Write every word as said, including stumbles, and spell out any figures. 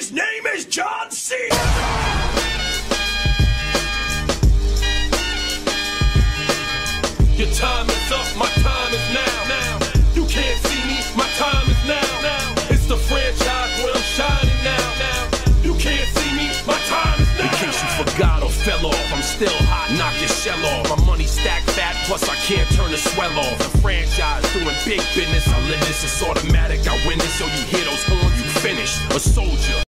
His name is John Cena! Your time is up, my time is now. Now you can't see me, my time is now. Now it's the franchise where I'm shining now. Now you can't see me, my time is now. In case you forgot or fell off, I'm still hot, knock your shell off. My money stacked fat, plus I can't turn the swell off. The franchise doing big business, I live this, it's automatic. I win this, so you hear those horns, you finish. A soldier.